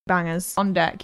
bangers on deck.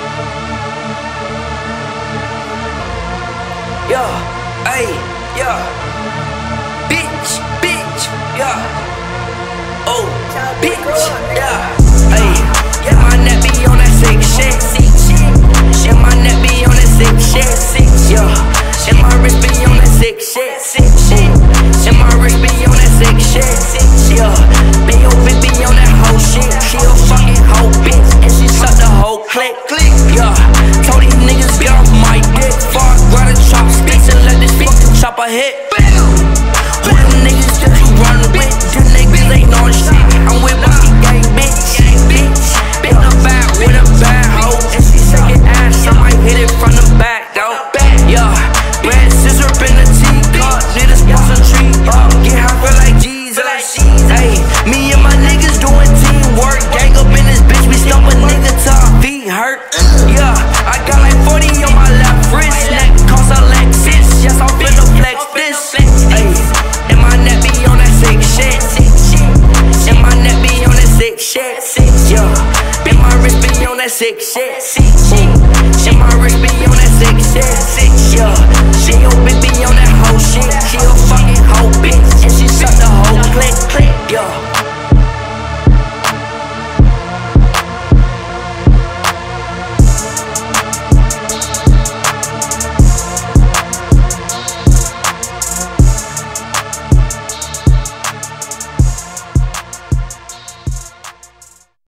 Yeah, ay, yeah, bitch, yeah, oh, bitch, yeah, ay, yeah, my neck be on that sick shit, yeah, my neck be on that sick shit, yeah, and my wrist be on that sick shit, and my wrist be on that sick shit, yeah, B.O.B. be on that whole shit, she a fucking hoe bitch, and she suck the whole click, yeah, told these niggas get off my dick, fuck, grab the chopsticks and let this fucking chopper hit. Who them niggas that you run with? Them niggas ain't on shit. I'm with bawskee gang, bitch. Been a bad with a bad hoe, and she shaking ass. I might hit it from the back, though. Yeah, red scissor in the teacup. Need a sponsor tree up. Get high for like Jesus. Hey, me and my niggas doing teamwork. Gang up in this bitch, we stomp a nigga till our feet hurt. Yeah, I got like 40 on my left wrist. Neck cost a Lexus. Yes, I'm finna flex this. Ay, and my neck be on that sick shit. And my neck be on that sick shit. Yeah, and my wrist be on that sick shit.